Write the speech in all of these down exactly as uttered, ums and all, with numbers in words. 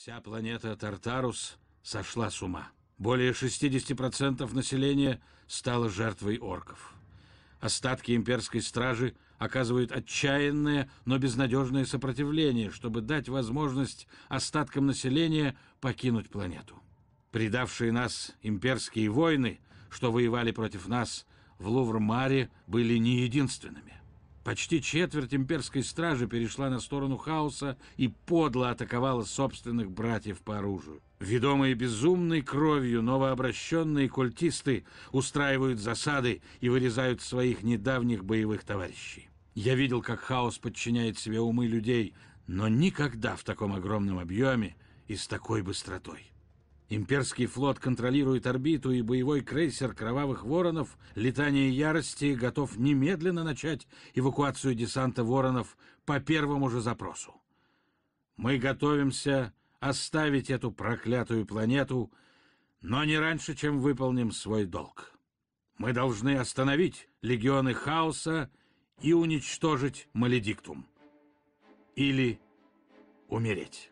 Вся планета Тартарус сошла с ума. Более шестидесяти процентов населения стало жертвой орков. Остатки имперской стражи оказывают отчаянное, но безнадежное сопротивление, чтобы дать возможность остаткам населения покинуть планету. Предавшие нас имперские войны, что воевали против нас в Лувр-Маре, были не единственными. Почти четверть имперской стражи перешла на сторону хаоса и подло атаковала собственных братьев по оружию. Ведомые безумной кровью новообращенные культисты устраивают засады и вырезают своих недавних боевых товарищей. Я видел, как хаос подчиняет себе умы людей, но никогда в таком огромном объеме и с такой быстротой. Имперский флот контролирует орбиту, и боевой крейсер «Кровавых воронов» «Летание ярости» готов немедленно начать эвакуацию десанта воронов по первому же запросу. Мы готовимся оставить эту проклятую планету, но не раньше, чем выполним свой долг. Мы должны остановить легионы хаоса и уничтожить Маледиктум. Или умереть.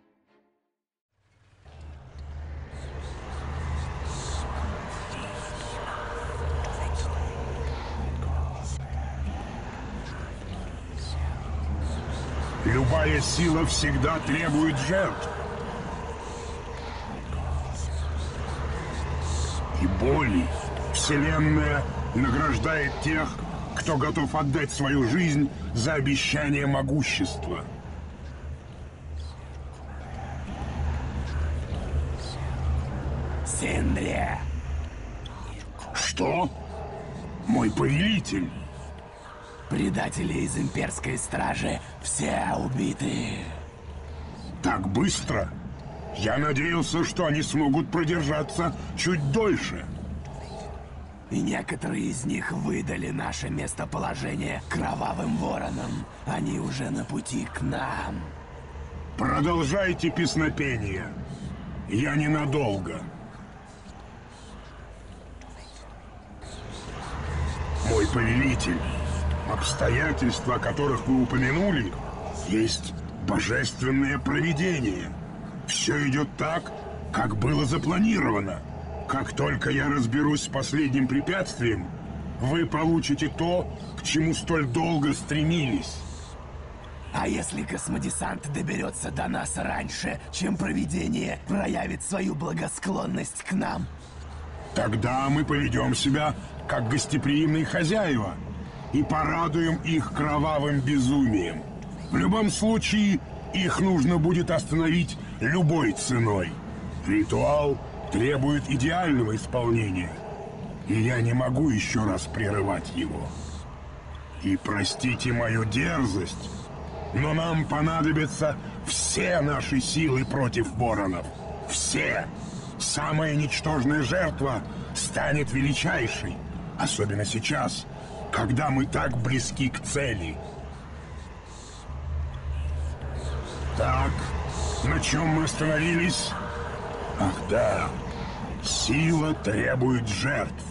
Любая сила всегда требует жертв. И боли. Вселенная награждает тех, кто готов отдать свою жизнь за обещание могущества. Синдри! Что? Мой повелитель? Предатели из имперской стражи все убиты. Так быстро? Я надеялся, что они смогут продержаться чуть дольше. И некоторые из них выдали наше местоположение кровавым воронам. Они уже на пути к нам. Продолжайте песнопение. Я ненадолго. Мой повелитель, обстоятельства, о которых вы упомянули, есть божественное провидение. Все идет так, как было запланировано. Как только я разберусь с последним препятствием, вы получите то, к чему столь долго стремились. А если космодесант доберется до нас раньше, чем провидение проявит свою благосклонность к нам? Тогда мы поведем себя как гостеприимные хозяева и порадуем их кровавым безумием. В любом случае, их нужно будет остановить любой ценой. Ритуал требует идеального исполнения, и я не могу еще раз прерывать его. И простите мою дерзость, но нам понадобятся все наши силы против воронов. Все! Самая ничтожная жертва станет величайшей, особенно сейчас, когда мы так близки к цели. Так, на чем мы остановились? Ах да, сила требует жертв.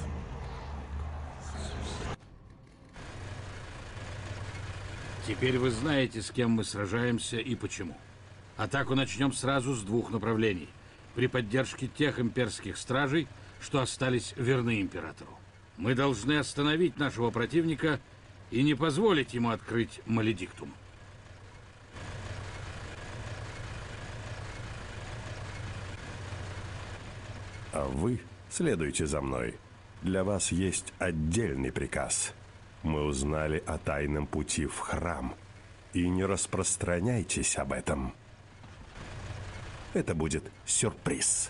Теперь вы знаете, с кем мы сражаемся и почему. Атаку начнем сразу с двух направлений. При поддержке тех имперских стражей, что остались верны императору. Мы должны остановить нашего противника и не позволить ему открыть Маледиктум. А вы следуйте за мной. Для вас есть отдельный приказ. Мы узнали о тайном пути в храм. И не распространяйтесь об этом. Это будет сюрприз.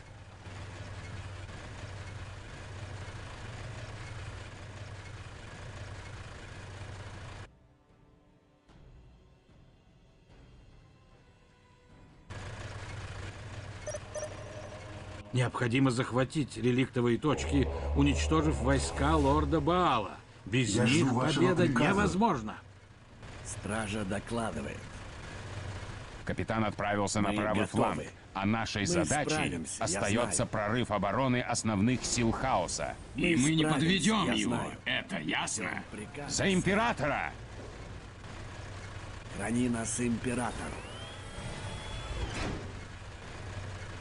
Необходимо захватить реликтовые точки, уничтожив войска лорда Баала. Без Я них жду вашего победа приказа. невозможна. Стража докладывает. Капитан отправился на Мы правый готовы. фланг, а нашей Мы задачей справимся, я остается знаю. прорыв обороны основных сил хаоса. Мы И мы не справимся, подведем я его. знаю. Это ясно? Приказ. За императора! Храни нас, император.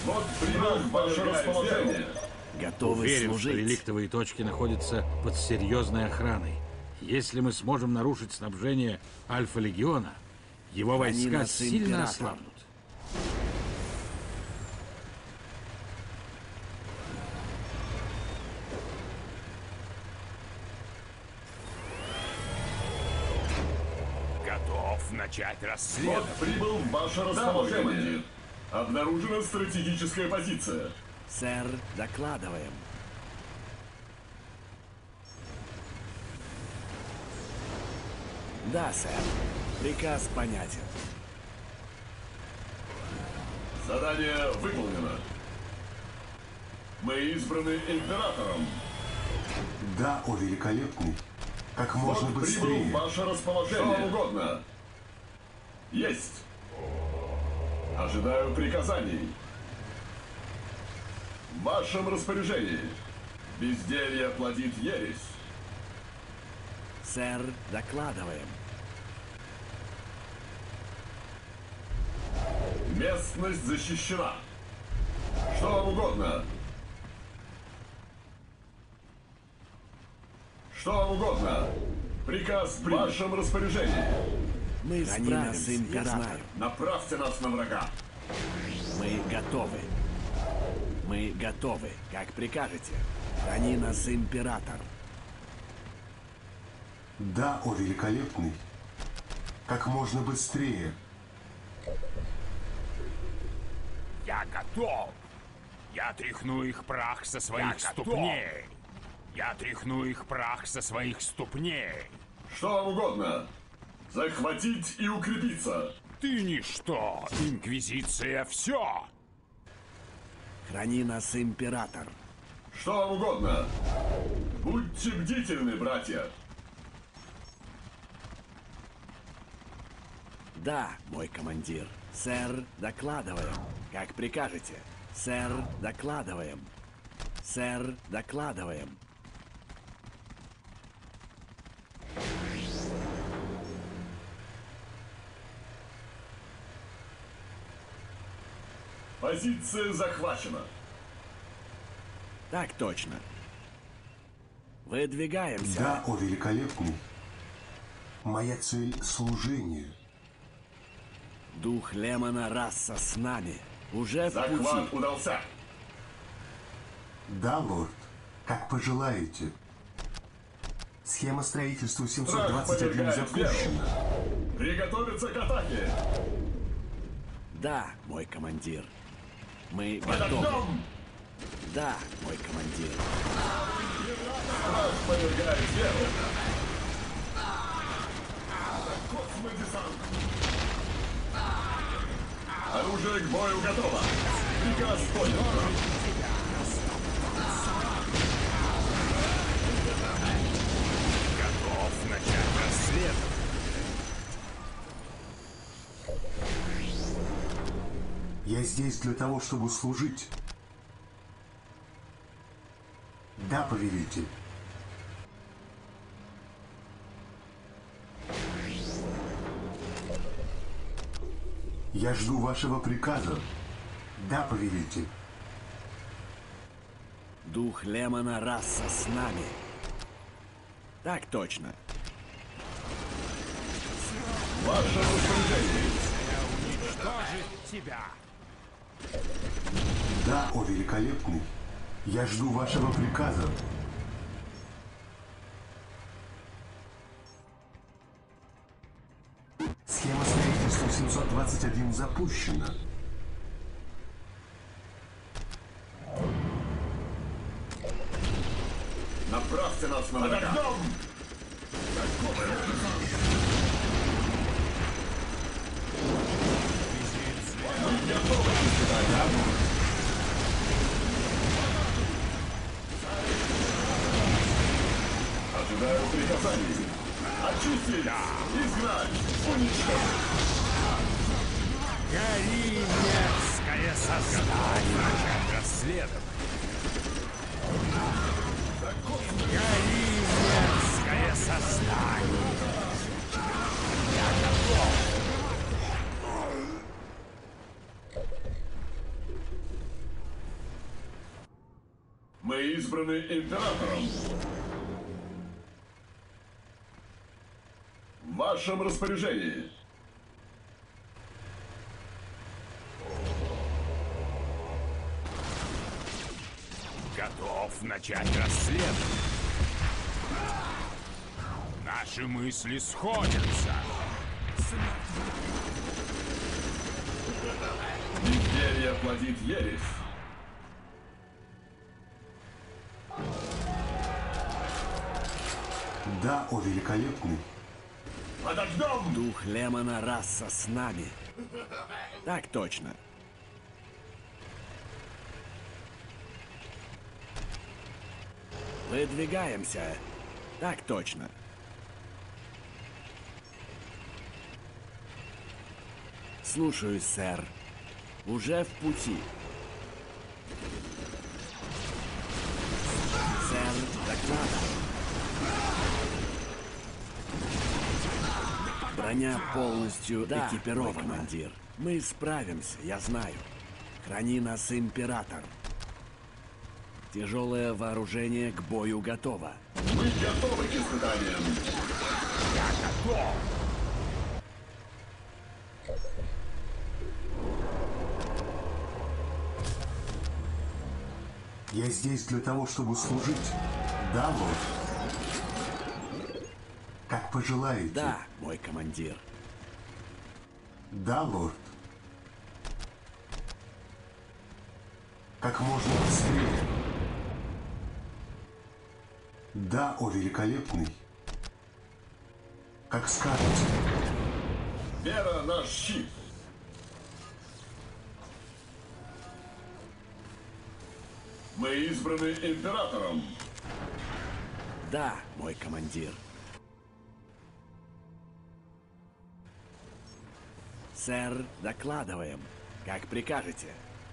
Вот прибыл в ваше расположение. Готовы Уверен, что служить. реликтовые точки находятся под серьезной охраной. Если мы сможем нарушить снабжение Альфа-легиона, его Храни войска нас, сильно император. ослабнут. Готов начать Вот расследование. прибыл в ваше расположение. Обнаружена стратегическая позиция. Сэр, докладываем. Да, сэр. Приказ понятен. Задание выполнено. Мы избраны императором. Да, о великолепный. Как можно Вот прибыл быстрее. в ваше расположение. Что вам угодно. Есть. Ожидаю приказаний. В вашем распоряжении. Безделье плодит ересь. Сэр, докладываем. Местность защищена. Что вам угодно? Что вам угодно? Приказ в вашем распоряжении. Мы справимся, я знаю. Направьте нас на врага. Мы готовы. Мы готовы, как прикажете. Храни нас, император. Да, о великолепный. Как можно быстрее. Я готов. Я тряхну их прах со своих ступней. Я тряхну их прах со своих ступней. Что вам угодно? Захватить и укрепиться. Ты ничто, Инквизиция все. Храни нас, император. Что вам угодно? Будьте бдительны, братья. Да, мой командир. Сэр, докладываем. Как прикажете. Сэр, докладываем. Сэр, докладываем. Позиция захвачена. Так точно. Выдвигаемся. Да, о великолепный. Моя цель — служение. Дух Лемона раса с нами. Уже в Захват пути. удался. Да, лорд. Как пожелаете. Схема строительства семьсот двадцать один Страх повергает запущена. Приготовиться к атаке. Да, мой командир. Мы Под готовы. огнем. Да, мой командир. Страх повергает веру. Космодесант. Оружие к бою готово. Приказ понял. Готов начать расследование. Я здесь для того, чтобы служить. Да, повелитель. Я жду вашего приказа. Да, повелитель. Дух Лемона раса с нами. Так точно. Ваше распоряжение. Уничтожить тебя. Да, о великолепный. Я жду вашего приказа. Схема строительства семьсот двадцать один запущена. Направьте нас на врага. Ожидаю приказаний. Очистить, изгнать, уничтожить. Гори, мерзкое создание. Начать расследование. Гори, мерзкое создание. Я готов. Мы избраны императором. В вашем распоряжении. Готов начать расследование. Наши мысли сходятся. Империя плодит ересь. Да, о великолепный. Подождем! Дух Лемона раса с нами. Так точно. Выдвигаемся. Так точно. Слушаюсь, сэр. Уже в пути. Сэр, доклад. Броня полностью да, экипирована, командир. Мы справимся, я знаю. Храни нас, император. Тяжелое вооружение к бою готово. Мы готовы к испытаниям. Я готов. Я здесь для того, чтобы служить. Да, лорд? Как пожелаете. Да, мой командир. Да, лорд. Как можно быстрее. Да, о великолепный. Как скажете. Вера наш щит. Мы избраны императором. Да, мой командир. Сэр, докладываем. Как прикажете.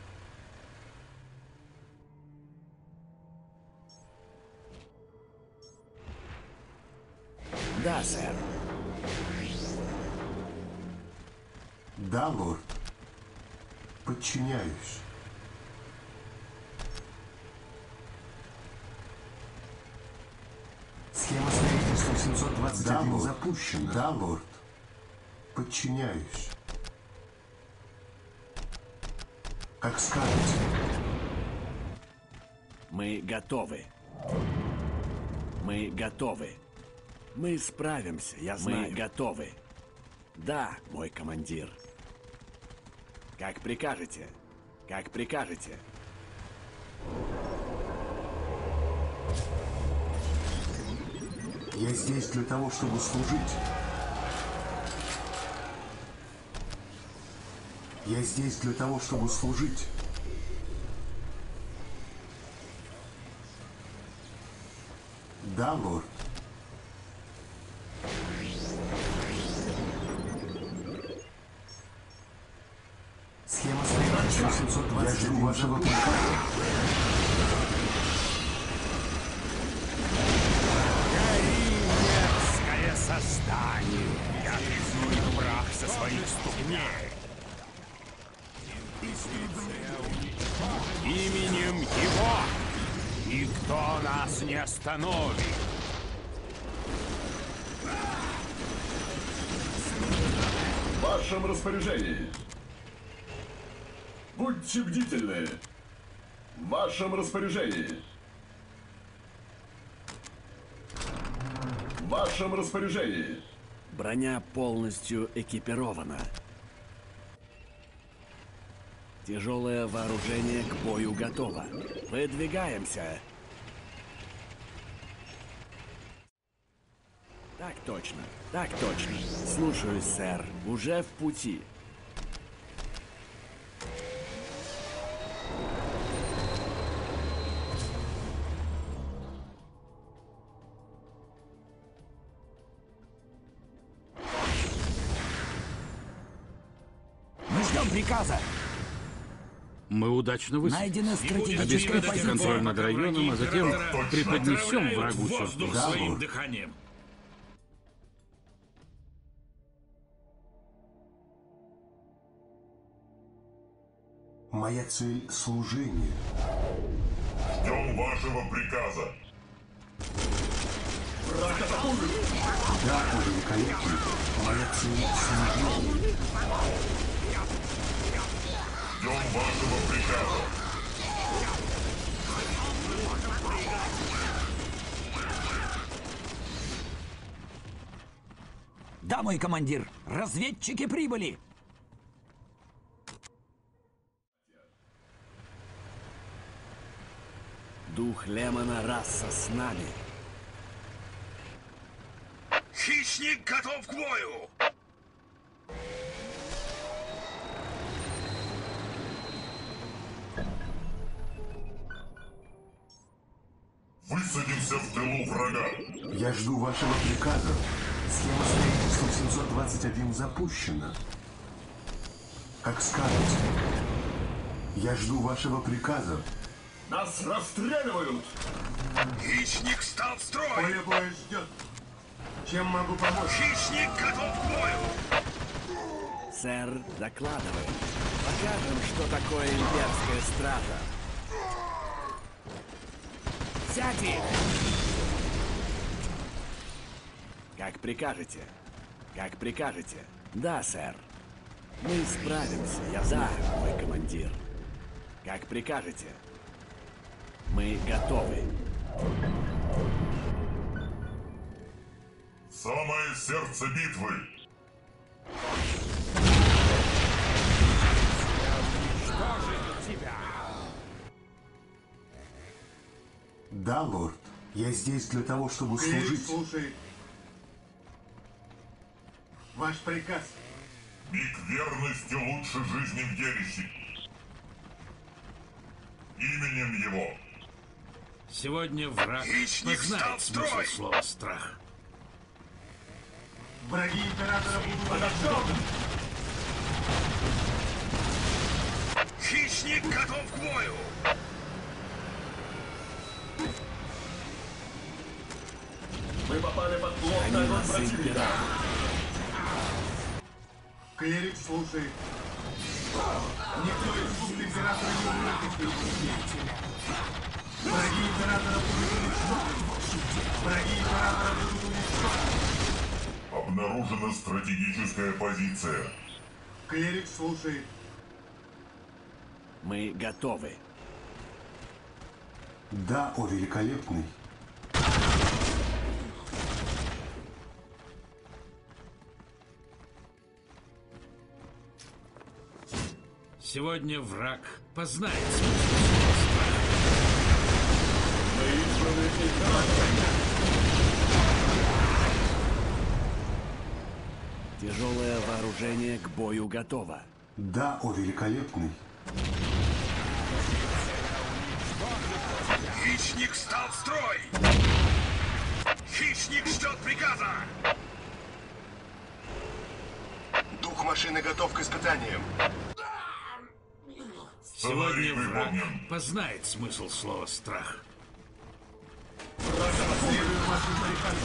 Да, сэр. Да, лорд. Подчиняюсь. Схема строительства семьсот двадцать один да, запущена. Да, лорд. Подчиняюсь. Как скажете. Мы готовы. Мы готовы. Мы справимся, я знаю. Мы готовы. Да, мой командир. Как прикажете. Как прикажете. Я здесь для того, чтобы служить. Я здесь для того, чтобы служить. Да, лорд. Схема строительства семьсот двадцать один. Я жду вашего приказа. Создание. Я трясну их прах со своих ступней. Именем его никто нас не остановит. В вашем распоряжении. Будьте бдительны. В вашем распоряжении. В вашем распоряжении. Броня полностью экипирована. Тяжелое вооружение к бою готово. Выдвигаемся. Так точно, так точно. Слушаюсь, сэр. Уже в пути. Приказа. Мы удачно высадились. Найдена стратегическая Обеспечьте позиция. контроль над районом, а затем преподнесем врагу воздух сюрприз. своим дыханием. Моя цель — служение. Ждем вашего приказа. Враг атакует! Да, о великолепный. Молодцы, сыны. Ждем вашего приказа. Да, мой командир, разведчики прибыли. Дух Лемона раса с нами. Хищник готов к бою! Высадимся в тылу врага. Я жду вашего приказа. Схема строительства семьсот двадцать один запущена. Как скажете. Я жду вашего приказа. Нас расстреливают! Хищник встал в строй! Поле боя ждет. Чем могу помочь? Хищник готов к бою! Сэр, докладывай. Покажем, что такое имперская стража. Взять их! Как прикажете. Как прикажете. Да, сэр. Мы справимся, я знаю, мой командир. Как прикажете. Мы готовы. Самое сердце битвы. Да, лорд. Я здесь для того, чтобы служить. Слушай. Ваш приказ. Миг верности лучше жизни в ереси. Именем его. Сегодня враг Хищник познает встал в смысл строй! слова «страх». Враги императора будут уничтожены. Хищник готов к бою! Мы попали под плотный Они огонь нас противника. император. Клерик, слушай. Никто из слуг императора не умрет, если их убить. Враги императора будут уничтожены. Враги императора будут уничтожены. Обнаружена стратегическая позиция. Клерик, слушай. Мы готовы. Да, о великолепный. Сегодня враг познает смысл слова «страх». Тяжелое вооружение к бою готово. Да, о великолепный. Хищник встал в строй! Хищник ждет приказа! Дух машины готов к испытаниям. Сценарий Сегодня враг выполнен. познает смысл слова «страх». Следуем вашим приказам.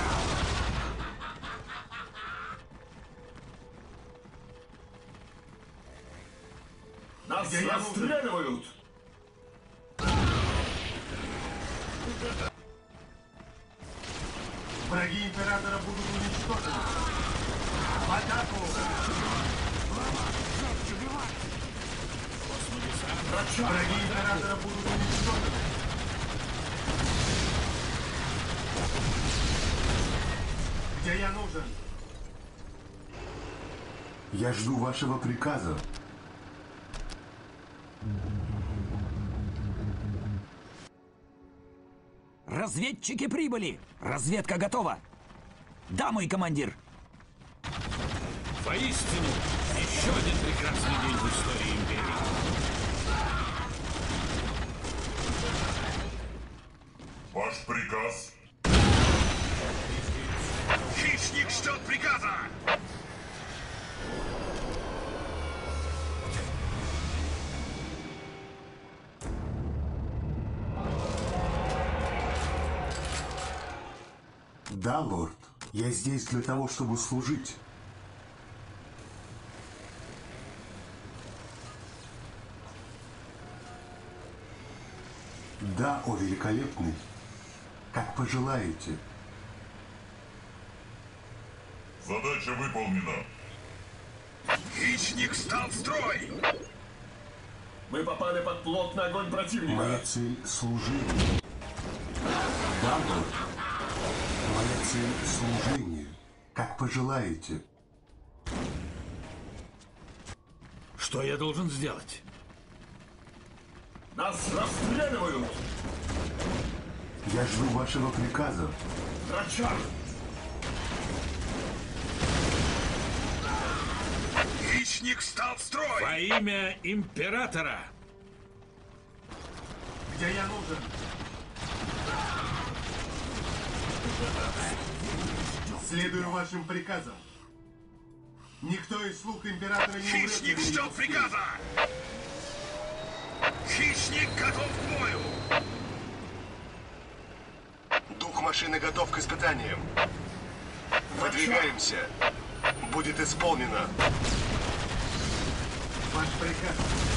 Нас Где я расстреливают! Враги императора будут уничтожены. В атаку! Враги императора будут уничтожены. Где я нужен? Я жду вашего приказа. Разведчики прибыли! Разведка готова! Да, мой командир! Поистину, еще один прекрасный день в истории империи. Ваш приказ. Хищник ждет приказа! Да, лорд. Я здесь для того, чтобы служить. Да, о великолепный, как пожелаете. Задача выполнена. Хищник стал в строй! Мы попали под плотный огонь противника. Моя цель — служение. Да, Лорд. Моя цель — служение. Как пожелаете. Что я должен сделать? Нас расстреливают! Я жду вашего приказа. Драчар! Хищник встал в строй! Во имя императора! Где я нужен? Следую вашим приказам. Никто из слуг императора не умрет. Хищник ждет приказа! Хищник готов к бою! Дух машины готов к испытаниям. Выдвигаемся. Будет исполнено. Ваш приказ.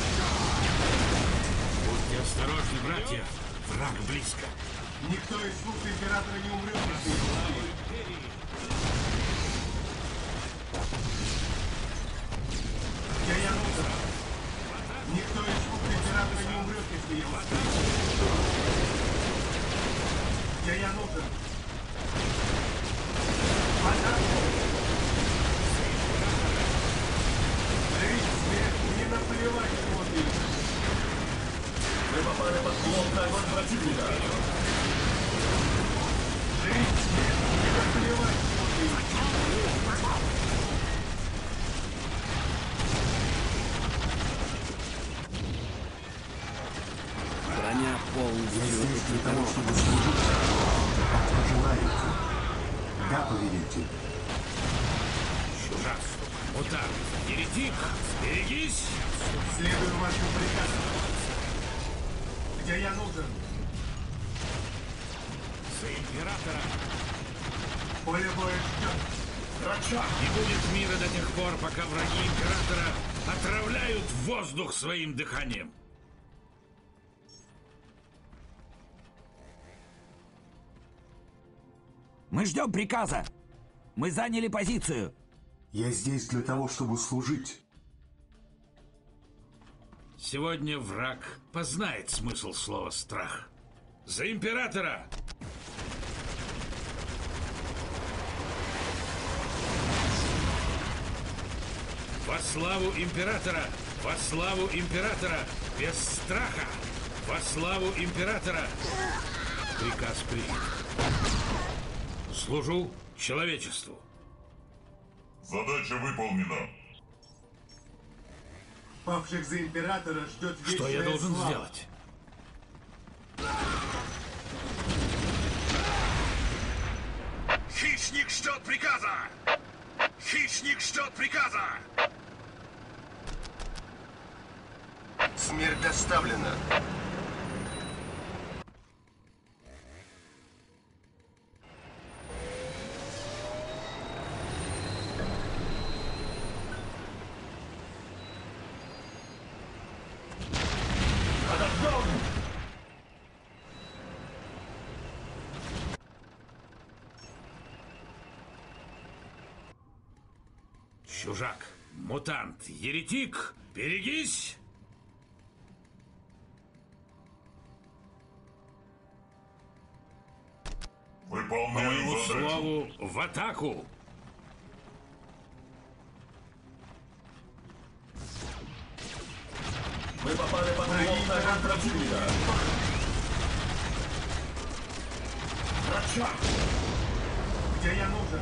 Будьте осторожны, братья. Враг близко. Никто из слуг императора не умрет. Если его убьют. Где я нужен? Никто из слуг императора не умрет, если его убьют. Где я нужен? Атаку! Жить смерть, мне наплевать, что ты. Мы попали под плотный огонь противника. Жить смерть, мне наплевать, что ты. Броня полностью Здесь для того, чтобы служить. Как пожелаете. Да, повелитель. Чужак, мутант, еретик, берегись! Следую вашим приказам. Где я нужен? За императора! Поле боя ждет. Драчар! Не будет мира до тех пор, пока враги императора отравляют воздух своим дыханием. Мы ждем приказа. Мы заняли позицию. Я здесь для того, чтобы служить. Сегодня враг познает смысл слова «страх». За императора! Во славу императора! Во славу императора! Без страха! Во славу императора! Приказ принят. Служу человечеству. Задача выполнена. Павших за императора ждет вечная Что я должен слава. сделать? Хищник ждет приказа! Хищник ждет приказа! Смерть доставлена. Чужак, мутант, еретик, берегись! По Выполняю моему задачу. слову, в атаку! Мы попали под плотный огонь противника. Драчар! Где я нужен?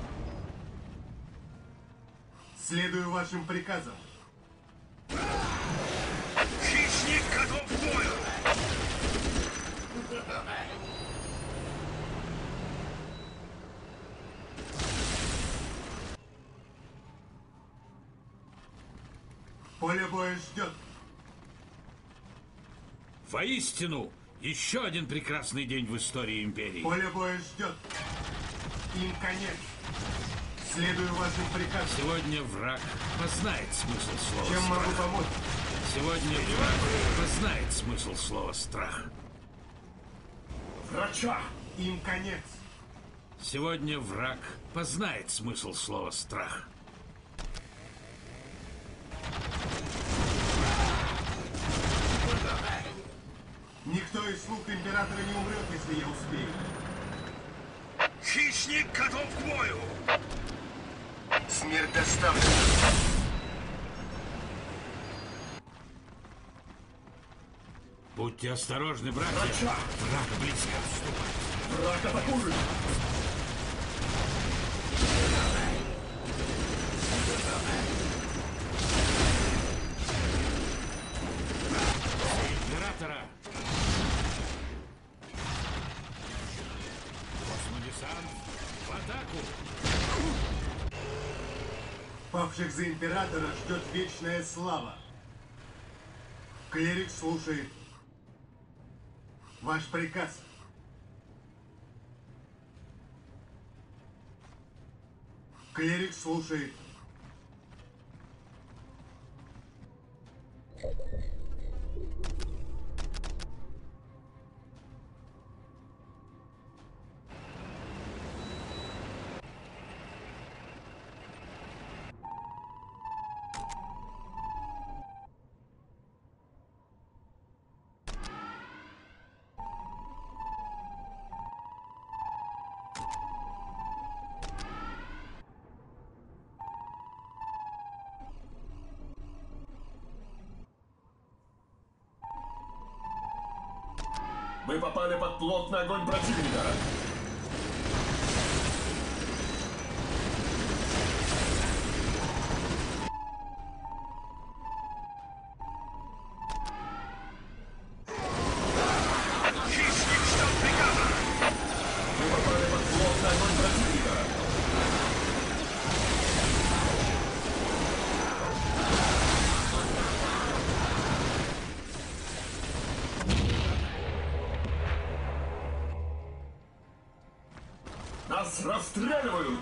Следую вашим приказам. Хищник готов к бою! Поле боя ждет. Воистину, еще один прекрасный день в истории империи. Поле боя ждет. Им конец. Следую вашим приказам. Сегодня враг познает смысл слова Чем могу «страх». помочь? Сегодня враг познает смысл слова «страх». Врача! Им конец. Сегодня враг познает смысл слова «страх». Никто из слуг императора не умрет, если я успею. Хищник готов к бою! Смерть доставлена. Будьте осторожны, братья. Врача! Враг близко отступает. Враг атакует! Императора! Космодесант в атаку! Павших за императора ждет вечная слава. Клирик слушает. Ваш приказ. Клирик слушает. Вы попали под плотный огонь противника. Хищник ждет приказа! Вы попали под плотный огонь противника. Нас расстреливают!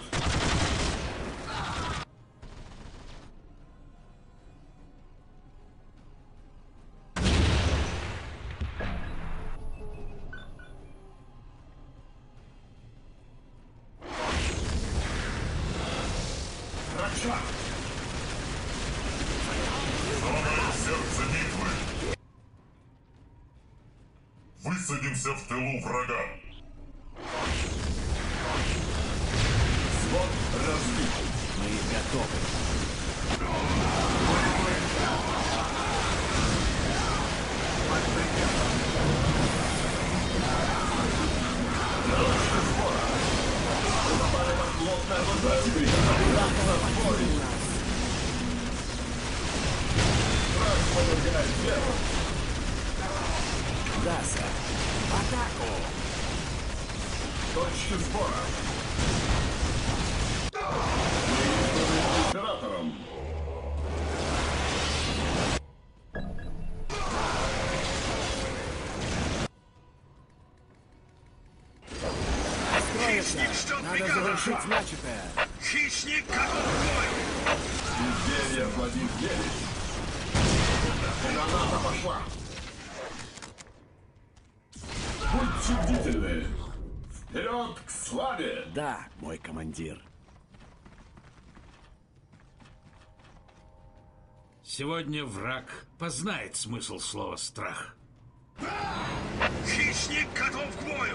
Врача! Самое сердце битвы! Высадимся в тылу врага! Взвод разбит. Мы готовы. Точка сбора. Вы попали под плотный огонь противника. Враг на сборе. Враг подвергает веру. Да, сэр. В атаку! Точки сбора. Императором. Хищник ждет приказа! начатое. Хищник готов к бою! Империя владеет верой. Граната пошла. Будьте бдительны. Вперед к славе! Да, мой командир. Сегодня враг познает смысл слова «страх». Хищник готов к бою!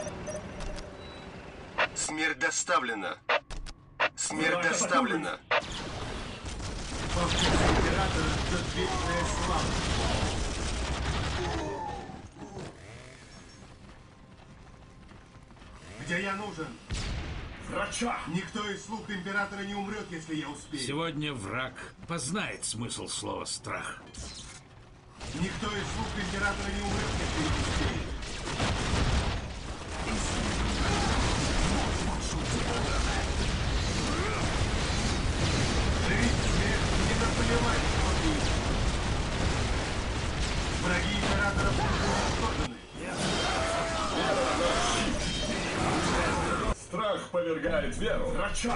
Смерть доставлена. Смерть Враг доставлена. Павших за императора ждет вечная слава. Где я нужен? Врача! Никто из слуг императора не умрет, если я успею. Сегодня враг познает смысл слова «страх». Никто из слуг императора не умрет, если я успею. Живите, смерть, не наплевать, смотри. Враги императора будут уничтожены. Страх повергает веру. Врача!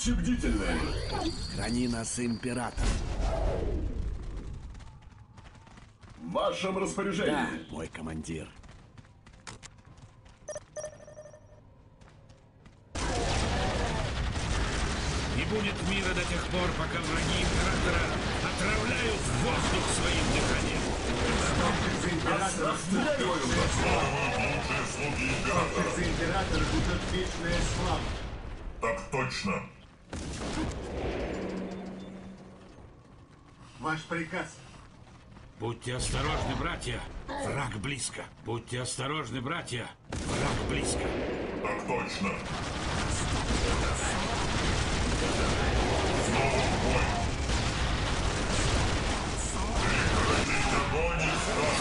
Будьте бдительны. Храни нас, император. В вашем распоряжении. Да, мой командир. Не будет мира до тех пор, пока враги императора отравляют воздух своим дыханием. Расстреливаю вас. Лучшие слуги императора. За императора будет вечная слава. Так точно. Ваш приказ. Будьте осторожны, братья. Враг близко. Будьте осторожны, братья. Враг близко. Так точно. Снова в бой. Прекратить огонь и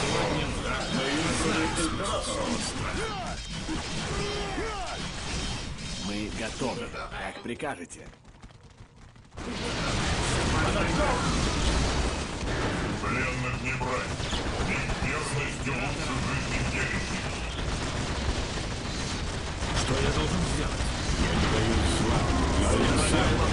Мы готовы. Как прикажете. Пленных не брать. Ведь верность лучше жизни верящих. Что я должен сделать? Я не боюсь славы.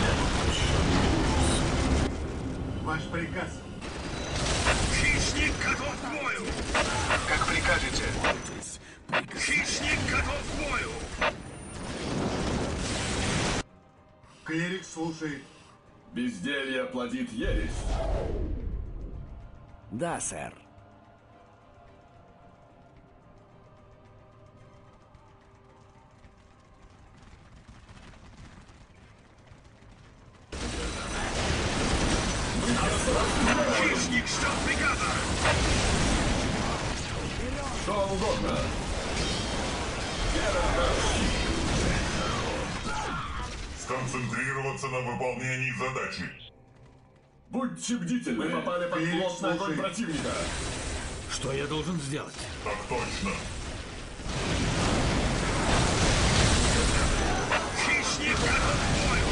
Ваш приказ. Хищник готов к бою! Как прикажете. Хищник готов к бою! Клирик слушает. Безделье плодит ересь. Да, сэр. Хищник ждет приказа! Что угодно. Сконцентрироваться на выполнении задачи. Будьте бдительны. Мы попали под Клирик плотный огонь слушает. противника. Что я должен сделать? Так точно. Хищник готов к бою!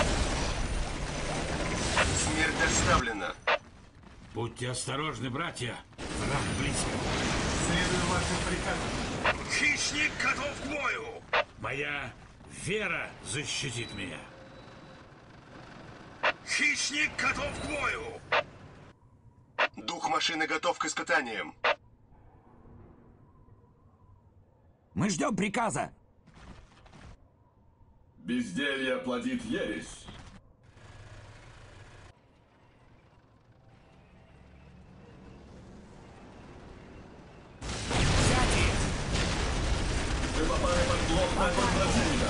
Смерть доставлена. Будьте осторожны, братья. Враг близко. Следую вашим приказам. Хищник готов к бою! Моя вера защитит меня. Хищник готов к бою! Дух машины готов к испытаниям. Мы ждем приказа. Безделье плодит ересь. Вы попали под плотный огонь противника.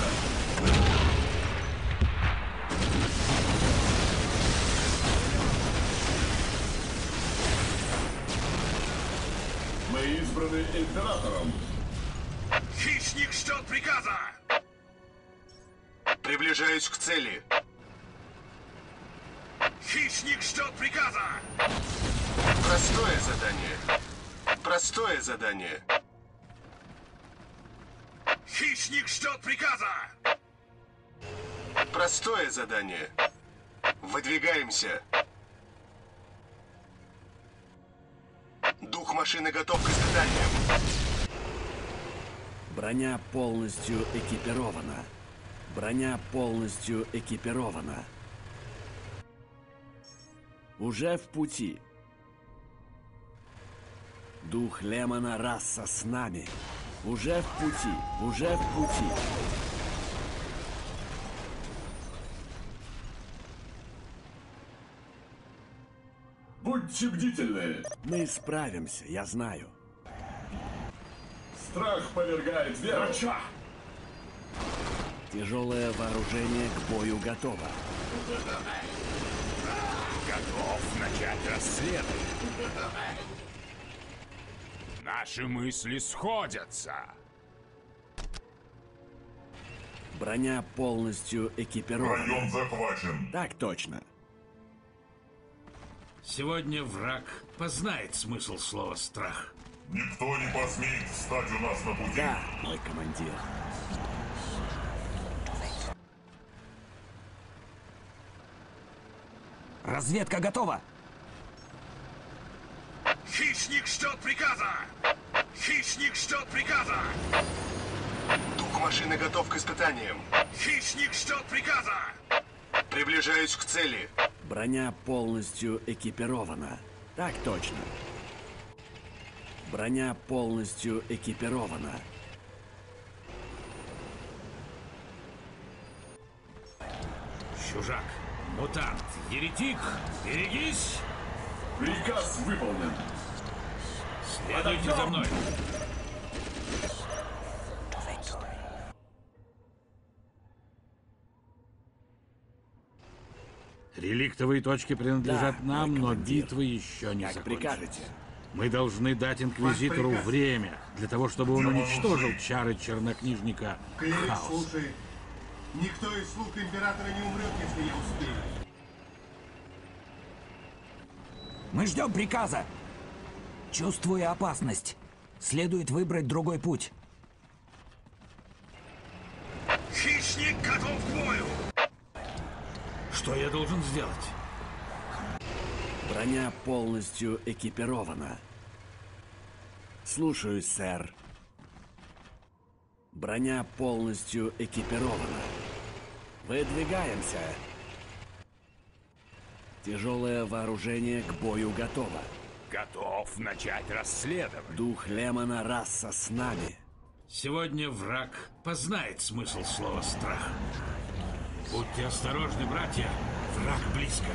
Мы избраны императором. Хищник ждет приказа! Приближаюсь к цели. Хищник ждет приказа! Простое задание. Простое задание. Хищник ждет приказа! Простое задание. Выдвигаемся. Дух машины готов к испытаниям. Броня полностью экипирована. Броня полностью экипирована. Уже в пути. Дух Лемона раса с нами. Уже в пути. Уже в пути. Будьте бдительны. Мы справимся, я знаю. Страх повергает веру. Тяжелое вооружение к бою готово. Готов начать расследование. Наши мысли сходятся. Броня полностью экипирована. Район захвачен. Так точно. Сегодня враг познает смысл слова «страх». Никто не посмеет встать у нас на пути. Да, мой командир. Разведка готова. Хищник ждет приказа! Хищник ждет приказа! Дух машины готов к испытаниям. Хищник ждет приказа! Приближаюсь к цели. Броня полностью экипирована. Так точно. Броня полностью экипирована. Чужак, мутант, еретик, берегись! Приказ выполнен. Следуйте за мной. Реликтовые точки принадлежат Да, нам, мой но командир. битва еще не Как закончена. прикажете. Мы должны дать Инквизитору приказ. время, для того, чтобы он уничтожил чары чернокнижника Клирик Хаоса. слушает. Никто из слуг императора не умрет, если я успею. Мы ждем приказа. Чувствуя опасность, следует выбрать другой путь. Хищник готов к бою! Что я должен сделать? Броня полностью экипирована. Слушаюсь, сэр. Броня полностью экипирована. Выдвигаемся. Тяжелое вооружение к бою готово. Готов начать расследование. Дух Лемона раса с нами. Сегодня враг познает смысл слова «страх». Будьте осторожны, братья. Враг близко.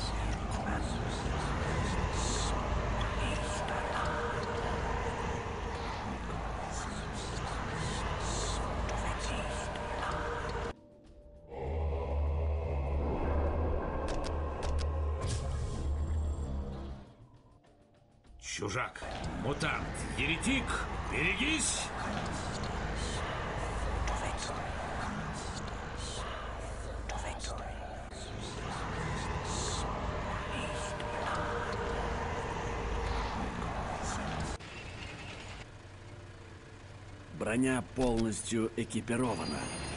Чужак, мутант, еретик, берегись! Броня полностью экипирована.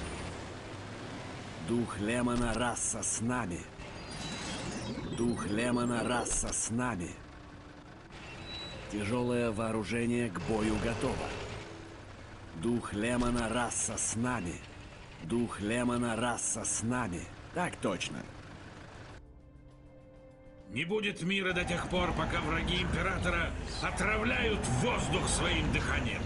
Дух Лемона раса с нами. Дух Лемона раса с нами. Тяжелое вооружение к бою готово. Дух Лемона раса с нами. Дух Лемона раса с нами. Так точно. Не будет мира до тех пор, пока враги Императора отравляют воздух своим дыханием.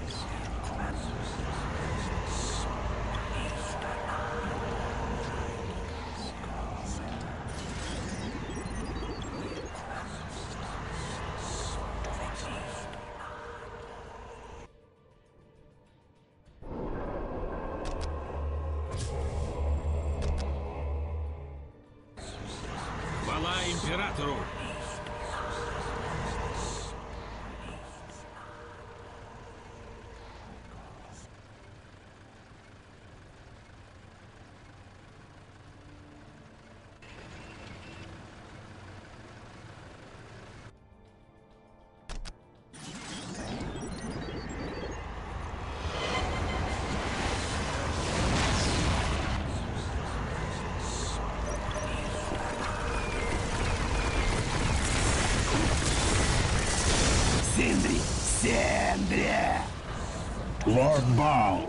Хвала Императору! Синдри! Синдри! Лорд Баал.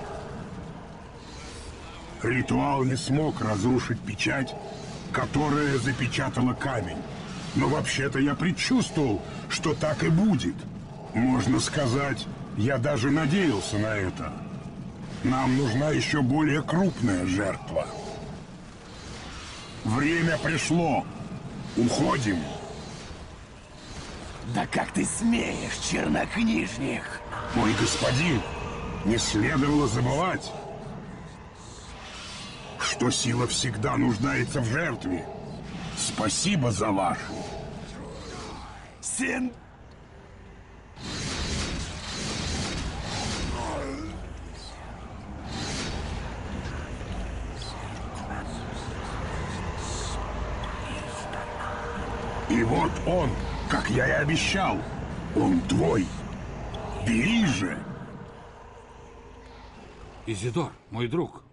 Ритуал не смог разрушить печать, которая запечатала камень. Но вообще-то я предчувствовал, что так и будет. Можно сказать, я даже надеялся на это. Нам нужна еще более крупная жертва. Время пришло. Уходим. Да как ты смеешь, чернокнижник? Мой господин, не следовало забывать, что сила всегда нуждается в жертве. Спасибо за вашу. Син... И вот он, как я и обещал, он твой. Бери же. Изидор, мой друг,